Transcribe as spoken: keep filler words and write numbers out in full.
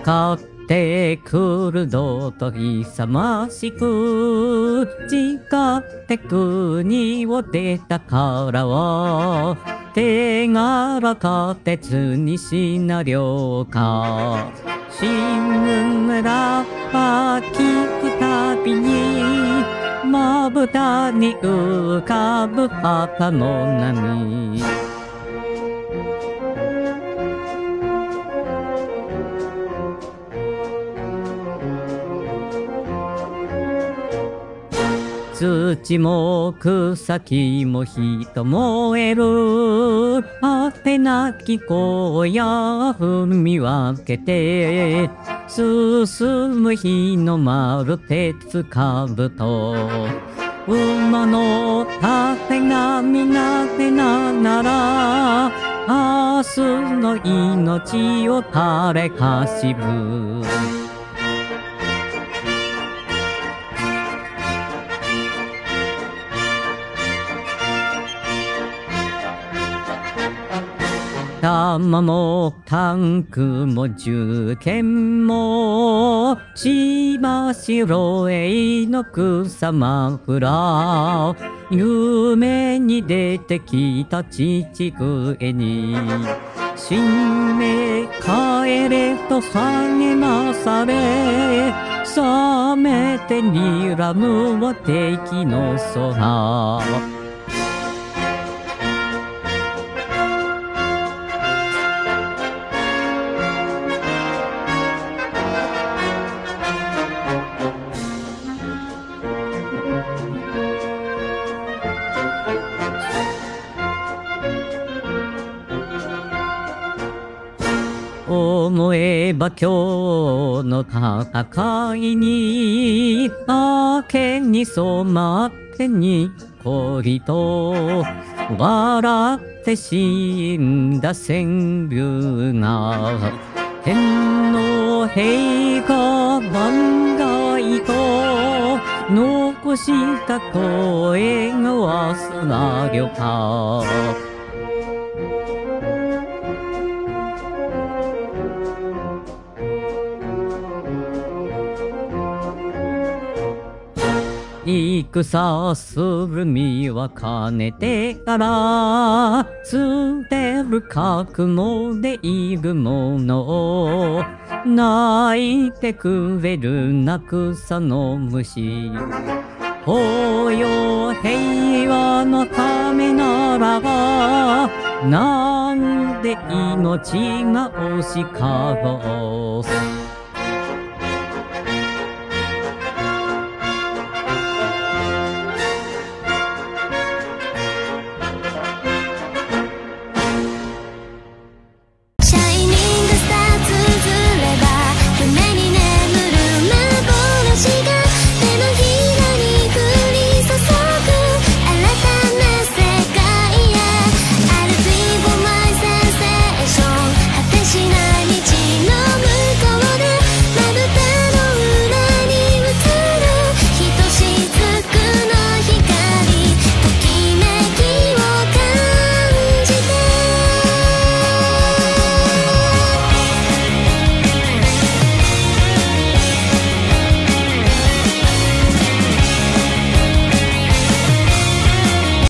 かってくるぞと勇ましく誓って国を出たからは手柄か鉄にしなりか新聞ラッパ聞くたびにまぶたに浮かぶ旗の波土も草木も人も燃える果てなき荒野踏み分けて進む日の丸鉄兜馬の盾が皆手ななら明日の命を垂れかしぶ弾もタンクも銃剣も芝白への草マフラー夢に出てきた父上に新芽帰れと励まされ冷めて睨むは敵の空思えば今日の戦いに明けに染まってにっこりと笑って死んだ川柳が天皇陛下万歳と残した声が忘なりょか戦する身は兼ねてから捨てる覚悟でいるもの泣いてくれるな草の虫法要平和のためならばなんで命が惜しかろう